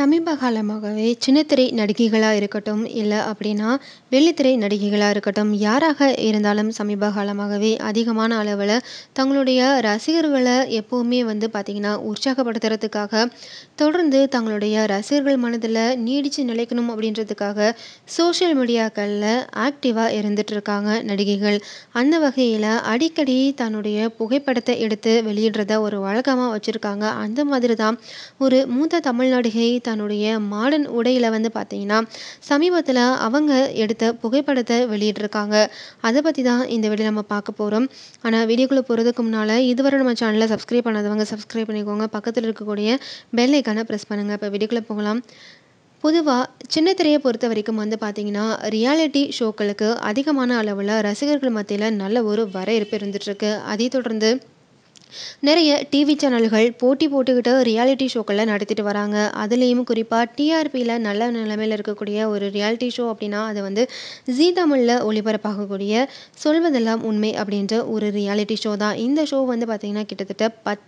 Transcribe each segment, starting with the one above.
சமீப காலமாகவே சின்னத்திரை நடிகைகளா இருக்கட்டும், இல்ல அப்படின்னா வெள்ளித்திரை நடிகைகளா இருக்கட்டும், யாராக இருந்தாலும் சமீப காலமாகவே அதிகமான அளவுல தங்களுடைய ரசிகர்கள எப்பவுமே வந்து பார்த்தீங்கன்னா, உற்சாகப்படுத்துறதுக்காக, தொடர்ந்து தங்களுடைய ரசிகர்கள் மனதில நீடிச்சு நிலைக்கணும் அப்படின்றதுக்காக, சோஷியல் மீடியாக்கள்ல ஆக்டிவா இருந்துட்டு இருக்காங்க நடிகைகள். அந்த வகையில அடிக்கடி தன்னுடைய புகைப்படத்த எடுத்து வெளியிடுறத ஒரு வழக்கமா வச்சிருக்காங்க. அந்த மாதிரி தான் ஒரு மூத்த தமிழ் நடிகை தன்னுடைய மாடர்ன் உடையில வந்து பார்த்தீங்கன்னா, சமீபத்தில அவங்க எடுத்த புகைப்படத்த வெளியிட்டிருக்காங்க. அத பத்தி தான் இந்த வீடியோல நம்ம பார்க்க போறோம். ஆனா வீடியோக்குள்ள போறதுக்கு முன்னால இதுவரை நம்ம சேனல சப்ஸ்கிரைப் பண்ணாதவங்க சப்ஸ்கிரைப் பண்ணிக்கோங்க. பக்கத்துல இருக்கக்கூடிய பெல் ஐகான பிரஸ் பண்ணுங்க. இப்ப வீடியோக்குள்ள போகலாம். பொதுவா சின்ன திரைய பொறுத்தவரைக்கும் வந்து பார்த்தீங்கன்னா, ரியாலிட்டி ஷோக்களுக்கு அதிகமான அளவுல ரசிகர்கள் மத்தியில நல்ல ஒரு வரவேற்பு இருந்துட்டுருக்கு. அதைத் தொடர்ந்து நிறைய டிவி சேனல்கள் போட்டி போட்டுக்கிட்டு ரியாலிட்டி ஷோக்கள்ல நடத்திட்டு வராங்க. அதுலேயும் குறிப்பா டிஆர்பியில் நல்ல நிலைமையில் இருக்கக்கூடிய ஒரு ரியாலிட்டி ஷோ அப்படின்னா அது வந்து ஜீ தமிழில் ஒளிபரப்பாகக்கூடிய சொல்வதெல்லாம் உண்மை அப்படின்ற ஒரு ரியாலிட்டி ஷோ தான். இந்த ஷோ வந்து பார்த்தீங்கன்னா கிட்டத்தட்ட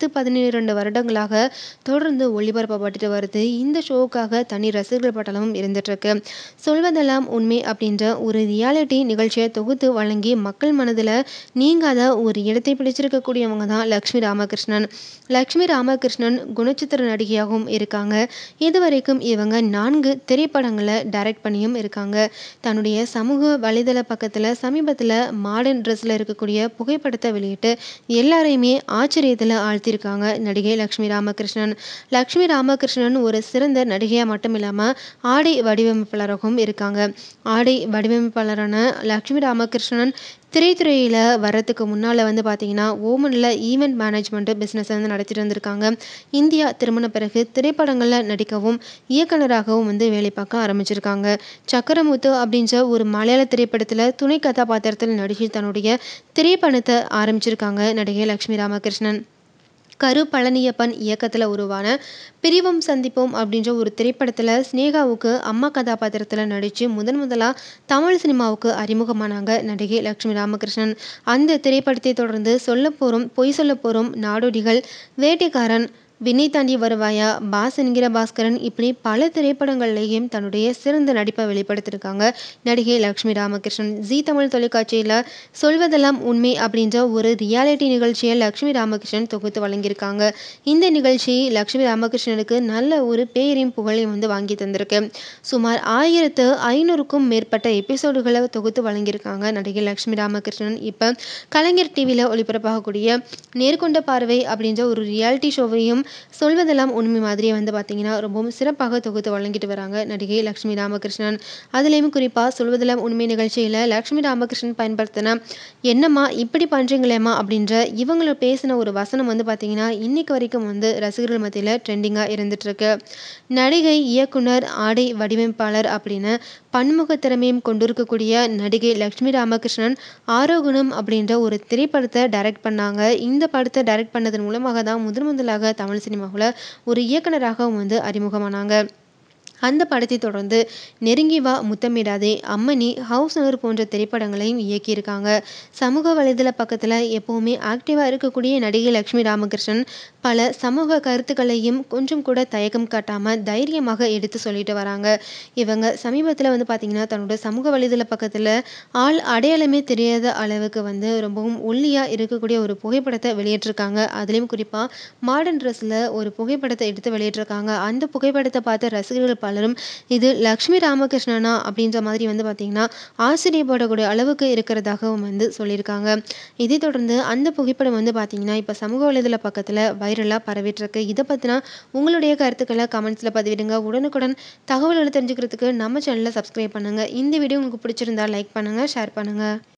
10-12 வருடங்களாக தொடர்ந்து ஒளிபரப்பப்பட்டுட்டு வருது. இந்த ஷோவுக்காக தனி ரசிகர்கள் பட்டாளமும் இருந்துட்டு இருக்கு. சொல்வதெல்லாம் உண்மை அப்படின்ற ஒரு ரியாலிட்டி நிகழ்ச்சியை தொகுத்து வழங்கி மக்கள் மனதில் நீங்காத ஒரு இடத்தை பிடிச்சிருக்கக்கூடியவங்க தான் லக்ஷ்மி ராமகிருஷ்ணன். லக்ஷ்மி ராமகிருஷ்ணன் குணச்சித்திர நடிகையாகவும் இருக்காங்க. இதுவரைக்கும் இவங்க 4 திரைப்படங்களை டைரக்ட் பண்ணியும் இருக்காங்க. தன்னுடைய சமூக வலைதள பக்கத்தில் சமீபத்தில் மாடர்ன் ட்ரெஸ்ல இருக்கக்கூடிய புகைப்படத்தை வெளியிட்டு எல்லாரையுமே ஆச்சரியத்தில் ஆழ்த்தியிருக்காங்க நடிகை லக்ஷ்மி ராமகிருஷ்ணன். லக்ஷ்மி ராமகிருஷ்ணன் ஒரு சிறந்த நடிகையாக மட்டும் இல்லாமல் ஆடை வடிவமைப்பாளராகவும் இருக்காங்க. ஆடை வடிவமைப்பாளரான லக்ஷ்மி ராமகிருஷ்ணன் திரைத்துறையில் வர்றதுக்கு முன்னால் வந்து பார்த்தீங்கன்னா ஓமனில் ஈவெண்ட் மேனேஜ்மெண்ட் பிஸ்னஸ் வந்து நடத்திட்டு வந்திருக்காங்க. இந்தியா திரும்பின பிறகு திரைப்படங்களில் நடிக்கவும் இயக்குனராகவும் வந்து வேலை பார்க்க ஆரம்பிச்சிருக்காங்க. சக்கரமுத்து அப்படின்ற ஒரு மலையாள திரைப்படத்தில் துணை கதாபாத்திரத்தில் நடிகை தன்னுடைய திரைப்படத்தை ஆரம்பிச்சிருக்காங்க நடிகை லக்ஷ்மி ராமகிருஷ்ணன். கரு பழனியப்பன் இயக்கத்தில் உருவான பிரிவும் சந்திப்போம் அப்படின்ற ஒரு திரைப்படத்தில் ஸ்னேகாவுக்கு அம்மா கதாபாத்திரத்தில் நடித்து முதலாக தமிழ் சினிமாவுக்கு அறிமுகமானாங்க நடிகை லக்ஷ்மி ராமகிருஷ்ணன். அந்த திரைப்படத்தை தொடர்ந்து சொல்ல போகிறோம், பொய் சொல்ல போகிறோம், நாடோடிகள், வேட்டைக்காரன், விண்ணை தாண்டி வருவாயா, பாஸ் என்கிற பாஸ்கரன், இப்படி பல திரைப்படங்கள்லேயும் தன்னுடைய சிறந்த நடிப்பை வெளிப்படுத்தியிருக்காங்க நடிகை லக்ஷ்மி ராமகிருஷ்ணன். ஜீ தமிழ் தொலைக்காட்சியில் சொல்வதெல்லாம் உண்மை அப்படின்ற ஒரு ரியாலிட்டி நிகழ்ச்சியை லக்ஷ்மி ராமகிருஷ்ணன் தொகுத்து வழங்கியிருக்காங்க. இந்த நிகழ்ச்சி லக்ஷ்மி ராமகிருஷ்ணனுக்கு நல்ல ஒரு பேரையும் புகழையும் வந்து வாங்கி தந்திருக்கு. சுமார் 1500க்கும் மேற்பட்ட எபிசோடுகளை தொகுத்து வழங்கியிருக்காங்க நடிகை லக்ஷ்மி ராமகிருஷ்ணன். இப்போ கலைஞர் டிவியில் ஒளிபரப்பாகக்கூடிய நேர்கொண்ட பார்வை அப்படின்ற ஒரு ரியாலிட்டி ஷோவையும் சொல்வதெல்லாம் உண்மை மாதிரியே வந்து பார்த்தீங்கன்னா ரொம்பவும் சிறப்பாக தொகுத்து வழங்கிட்டு வராங்க நடிகை லக்ஷ்மி ராமகிருஷ்ணன். அதுலேயும் குறிப்பாக சொல்வதெல்லாம் உண்மை நிகழ்ச்சியில் லக்ஷ்மி ராமகிருஷ்ணன் பயன்படுத்தின என்னம்மா இப்படி பண்ணுறீங்களேம்மா அப்படின்ற இவங்கள பேசின ஒரு வசனம் வந்து பார்த்தீங்கன்னா இன்னைக்கு வரைக்கும் வந்து ரசிகர்கள் மத்தியில் ட்ரெண்டிங்காக இருந்துட்டு இருக்கு. நடிகை, இயக்குனர், ஆடை வடிவமைப்பாளர் அப்படின்னு பன்முக திறமையும் கொண்டிருக்கக்கூடிய நடிகை லக்ஷ்மி ராமகிருஷ்ணன் ஆரோகணம் அப்படின்ற ஒரு திரைப்படத்தை டைரக்ட் பண்ணாங்க. இந்த படத்தை டைரக்ட் பண்ணதன் மூலமாக தான் முதலாக தமிழ் சினிமாவில் ஒரு இயக்குனராகவும் வந்து அறிமுகமானாங்க. அந்த படத்தை தொடர்ந்து நெருங்கி வா முத்தமிடாதே, அம்மணி, ஹவுஸ் ஓனர் போன்ற திரைப்படங்களையும் இயக்கியிருக்காங்க. சமூக வலைதள பக்கத்தில் எப்போவுமே ஆக்டிவாக இருக்கக்கூடிய நடிகை லக்ஷ்மி ராமகிருஷ்ணன் பல சமூக கருத்துக்களையும் கொஞ்சம் கூட தயக்கம் காட்டாமல் தைரியமாக எடுத்து சொல்லிட்டு வராங்க. இவங்க சமீபத்தில் வந்து பார்த்திங்கன்னா தன்னோட சமூக வலைதள பக்கத்தில் ஆள் அடையாளமே தெரியாத அளவுக்கு வந்து ரொம்பவும் ஒல்லியாக இருக்கக்கூடிய ஒரு புகைப்படத்தை வெளியிட்டிருக்காங்க. அதுலேயும் குறிப்பாக மாடர்ன் ட்ரெஸ்ஸில் ஒரு புகைப்படத்தை எடுத்து வெளியிட்டிருக்காங்க. அந்த புகைப்படத்தை பார்த்த ரசிகர்கள் பலரும் இது லக்ஷ்மி ராமகிருஷ்ணனா அப்படின்ற மாதிரி வந்து பார்த்தீங்கன்னா ஆச்சரியப்படக்கூடிய அளவுக்கு இருக்கிறதாகவும் வந்து சொல்லியிருக்காங்க. இதை தொடர்ந்து அந்த புகைப்படம் வந்து பார்த்தீங்கன்னா இப்போ சமூக வலைதள பக்கத்தில் வைரலாக பரவிட்டு இருக்கு. இதை பற்றினா உங்களுடைய கருத்துக்களை கமெண்ட்ஸில் பதிவிடுங்க. உடனுக்குடன் தகவல்களை தெரிஞ்சுக்கிறதுக்கு நம்ம சேனலை சப்ஸ்கிரைப் பண்ணுங்க. இந்த வீடியோ உங்களுக்கு பிடிச்சிருந்தா லைக் பண்ணுங்க, ஷேர் பண்ணுங்க.